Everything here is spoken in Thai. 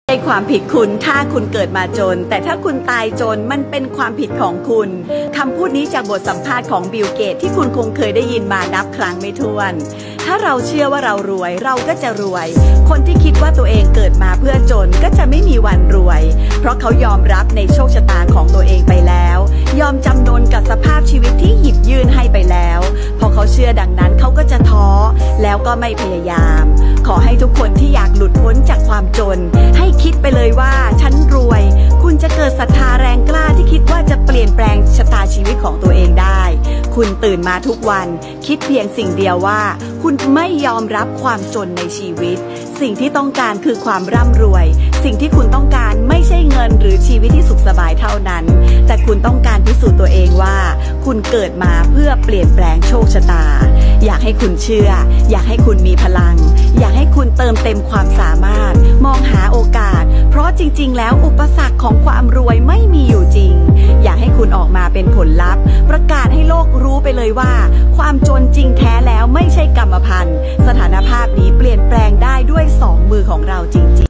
ไม่ใช่ความผิดคุณถ้าคุณเกิดมาจนแต่ถ้าคุณตายจนมันเป็นความผิดของคุณคำพูดนี้จากบทสัมภาษณ์ของบิลเกตที่คุณคงเคยได้ยินมานับครั้งไม่ถ้วนถ้าเราเชื่อว่าเรารวยเราก็จะรวยคนที่คิดว่าตัวเองเกิดมาเพื่อจนก็จะไม่มีวันรวยเพราะเขายอมรับในโชคชะตาของตัวเองไปแล้วยอมจำนนกับสภาพชีวิตที่หยิบยื่นให้ไปแล้วพอเขาเชื่อดังนั้นเขาก็จะท้อแล้วก็ไม่พยายามขอให้ทุกคนที่อยากหลุดพ้นจากความจนให้คิดไปเลยว่าฉันรวยคุณจะเกิดศรัทธาแรงกล้าที่คิดว่าจะเปลี่ยนแปลงชะตาชีวิตของตัวเองได้คุณตื่นมาทุกวันคิดเพียงสิ่งเดียวว่าคุณไม่ยอมรับความจนในชีวิตสิ่งที่ต้องการคือความร่ำรวยสิ่งที่คุณต้องการไม่ใช่เงินหรือชีวิตที่สุขสบายเท่านั้นแต่คุณต้องการพิสูจน์ตัวเองว่าคุณเกิดมาเพื่อเปลี่ยนแปลงโชคชะตาอยากให้คุณเชื่ออยากให้คุณมีพลังอยากให้คุณเติมเต็มความสามารถมองหาโอกาสเพราะจริงๆแล้วอุปสรรคของความรวยไม่มีอยู่จริงอยากให้คุณออกมาเป็นผลลัพธ์ประกาศให้โลกรู้ไปเลยว่าความจนจริงแท้แล้วไม่ใช่กรรมพันธุ์สถานภาพนี้เปลี่ยนแปลงได้ด้วย2 มือของเราจริงๆ